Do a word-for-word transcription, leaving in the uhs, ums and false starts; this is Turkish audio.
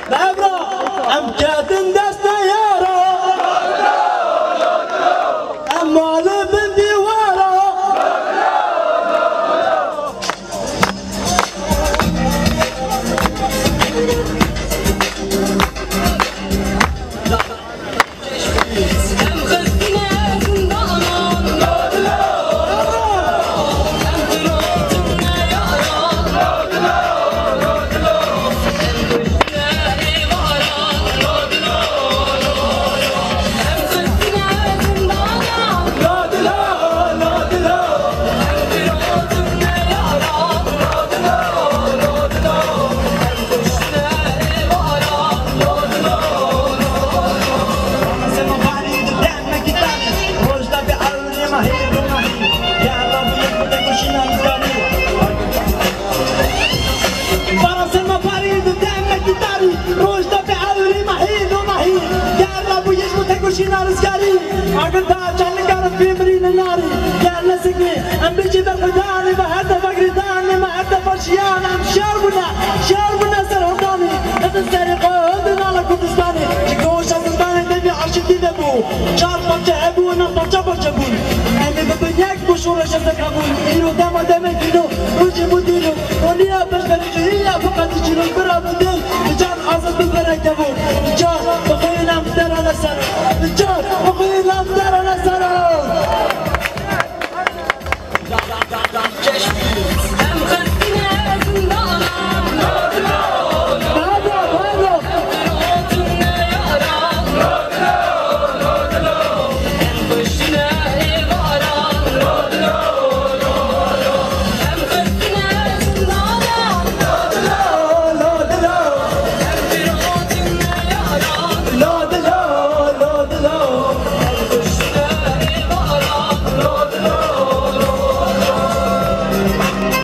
Nebra, em kedin deste yara Em malı bin divara Agar tak chane kar fimri nari Yar nasikni am bichi dar khudani Ba hadda bagridani Ma hadda farshiyan am sharbuna Sharbuna sar hodani Natan sari qodun ala kurdistani Chikosh azindani devi arshi didabu Char parcha abu na parcha parcha bun Emi babinyak bushura shazak abun Iru dama deme